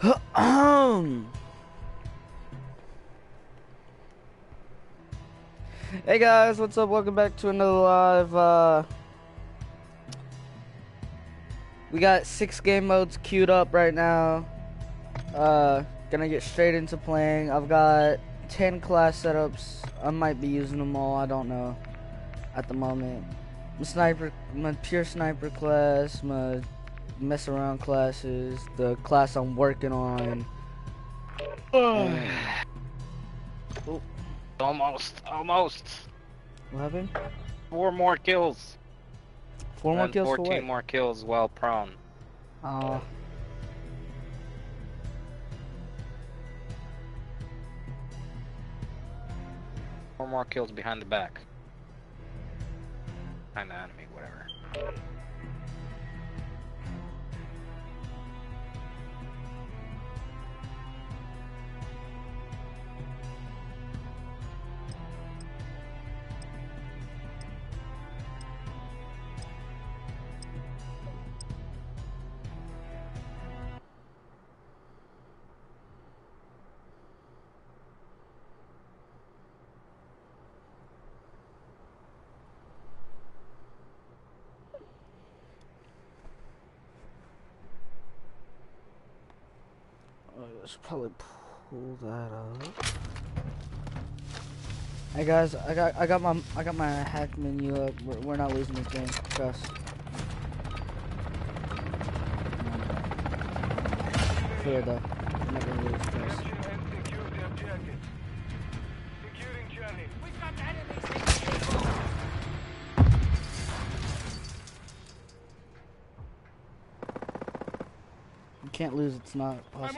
Hey guys, what's up? Welcome back to another live. We got 6 game modes queued up right now. Gonna get straight into playing. I've got 10 class setups. I might be using them all, I don't know at the moment. My pure sniper class, my mess around classes, the class I'm working on. Oh. Almost. What happened? 4 more kills. 4 more kills 14 for what? more kills while prone. Oh. 4 more kills behind the back. Behind the enemy, whatever. Let's probably pull that up. Hey guys, I got my hack menu up. We're not losing this game. Trust. Clear though. We're not gonna lose. Trust. You can't lose. It's not possible.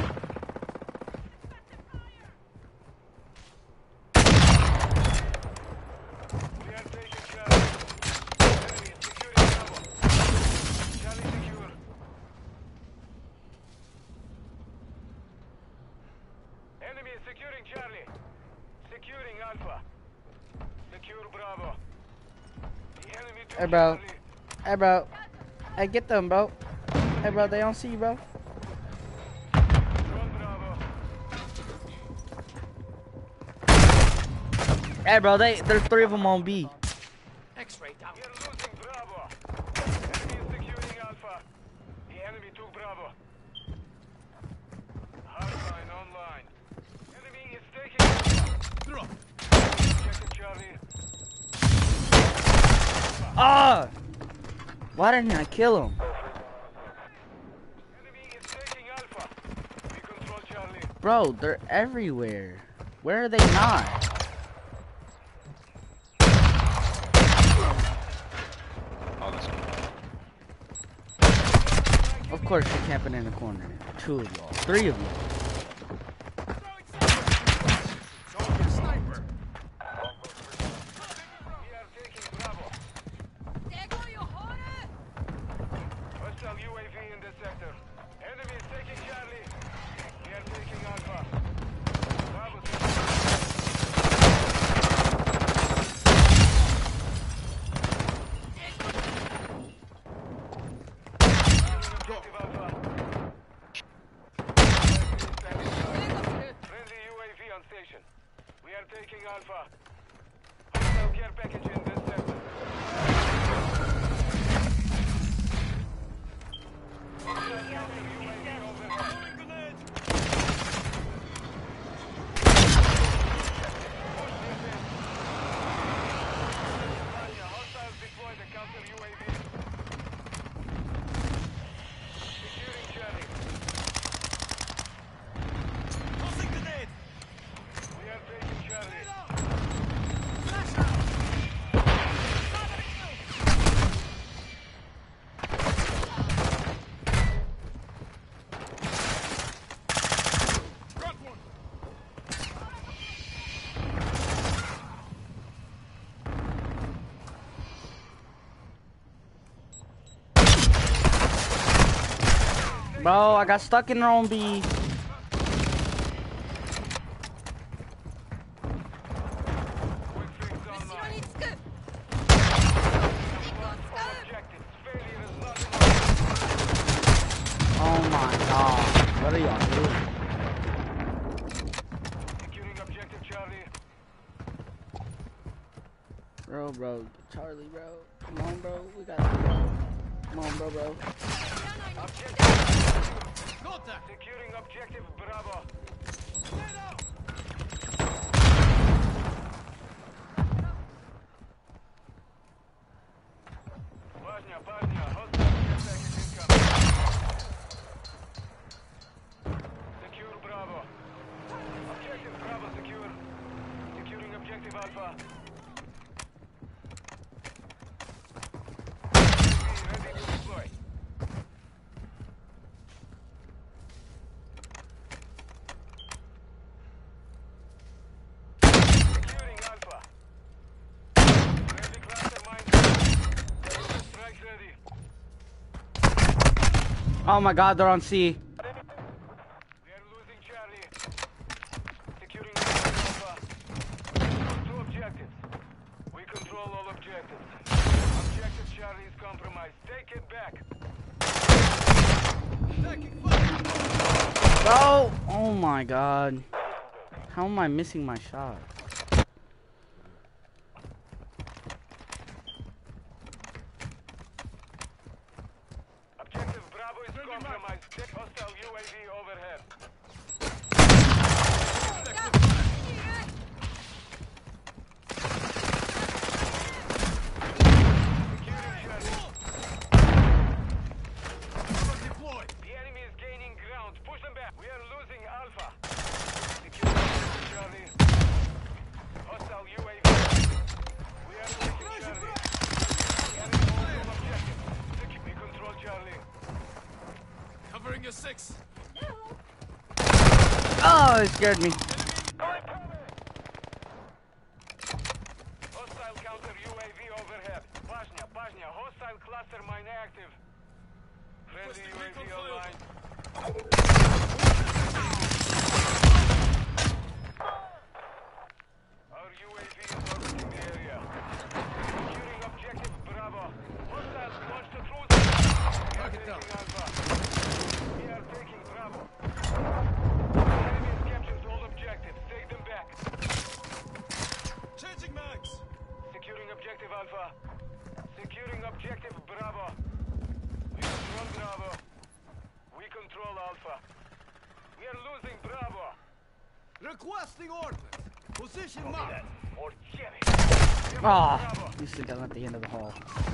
Enemy is securing Charlie. Securing Alpha. Secure Bravo. The enemy took Hey bro. Charlie. Hey bro. Hey, get them, bro. Hey bro, they don't see you, bro. Run Bravo. Hey bro, there's 3 of them on B. X-ray down. We're losing Bravo. Enemy is securing Alpha. The enemy took Bravo. Hardline online. Enemy is taking Alpha. Checking Charlie. Ah! Why didn't I kill him? Enemy is taking Alpha. We control Charlie. Bro, they're everywhere. Where are they not? Oh, that's cool. Of course you're camping in the corner. 2 of y'all. 3 of you. We are taking Bravo. Hostile UAV in this sector. Enemy is taking Charlie. We are taking Alpha. Bravo. Objective Alpha. Friendly UAV on station. We are taking Alpha. Hostile care package in this sector. Hostiles deploy the counter UAV. Securing Charlie. We are taking Charlie. Bro, I got stuck in their own B. Quick fix online. Objectives. Failure is not enough. Oh my god. What are are y'all doing? Securing objective Charlie. Bro, Charlie, bro. Come on, bro. We got it, bro. Come on, bro. Securing objective Bravo. Bosnia, hostile care package incoming. Secure Bravo. Objective Bravo secure. Securing objective Alpha. Ready to deploy. Securing Alpha. Ready cluster mine. Strike ready. Oh my God, they're on C. We are losing Charlie. Securing Alpha. Two objectives. We control all objectives. Objective Charlie is compromised. Take it back. Bro! Oh my God. How am I missing my shot? Objective Bravo is compromised. Take hostile UAV overhead. Securing Charlie. The enemy is gaining ground. Push them back. We are losing Alpha. Securing Charlie. Hostile UAV. We are losing Charlie. The enemy holds all objectives. We control Charlie. Covering your 6. Oh, it scared me. Hostile counter UAV overhead. Bosnia, hostile cluster mine active. Friendly UAV online. Our UAV is orbiting the area. Securing objective Bravo. Hostiles launched a cruiser. We are taking Alpha. We are taking Bravo. The enemy has captured all objectives. Take them back. Changing mags. Securing objective Alpha. Securing objective Bravo. We control Bravo. We control Alpha. We are losing Bravo. Requesting ordnance. Position marked. Or Jerry. Oh, you sit down at the end of the hall.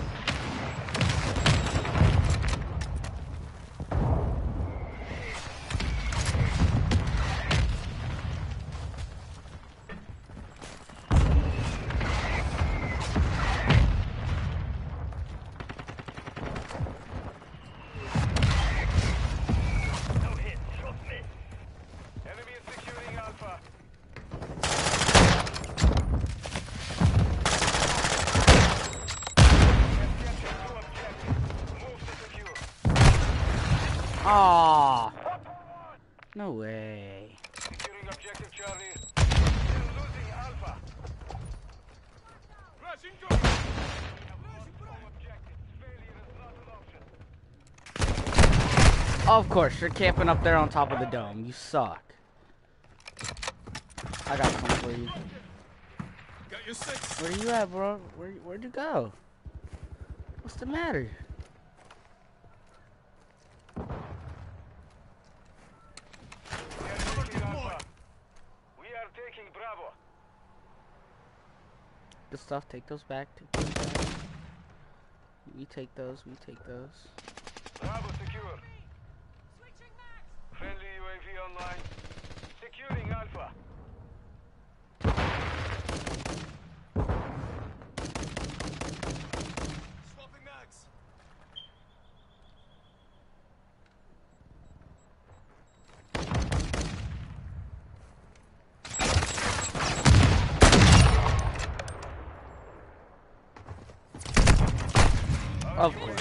Enemy is securing Alpha. Ah, no way. Securing objective Charlie. We're losing Alpha. Flashing We have lost all objectives. Failure is not an option. Of course, you're camping up there on top of the dome. You suck. I got something for you. Got your 6. Where you at, bro? Where'd you go? What's the matter? We are taking Alpha. We are taking Bravo. Good stuff. Take those back. Take those back. We take those. We take those. Bravo secure. Friendly UAV online. Securing Alpha. Swapping mags. Of course.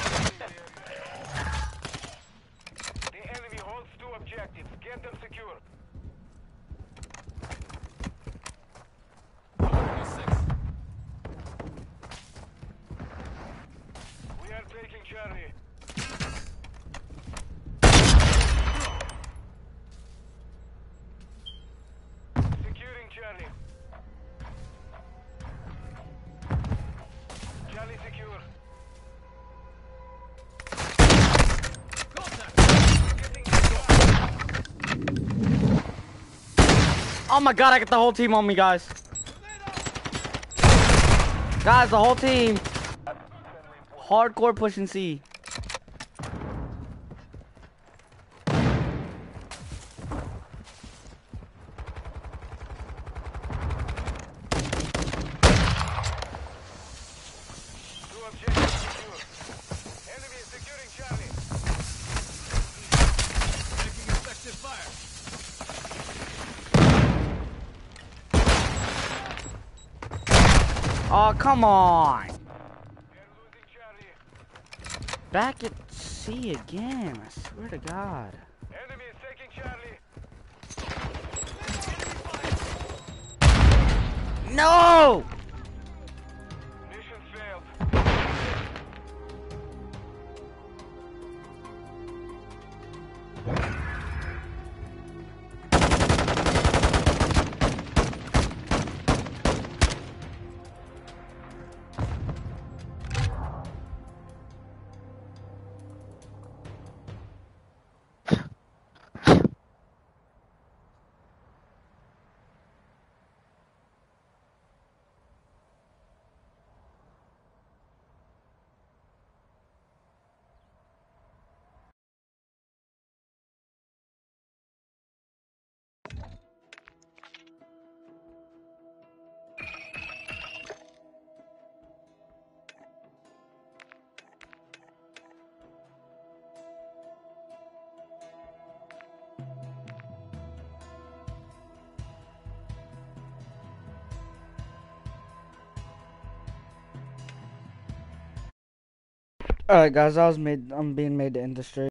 The enemy holds two objectives. Get them secure. Covering your 6. We are taking Charlie. secure. Contact! Getting Oh my god, I got the whole team on me, guys. Guys, the whole team. Hardcore pushing C. two objectives secure. Enemy is securing Charlie. Making effective fire. Oh, come on. We are losing Charlie. Back at C again. I swear to God. Enemy is taking Charlie. No! Mission failed. Alright guys, I'm being made to end the stream.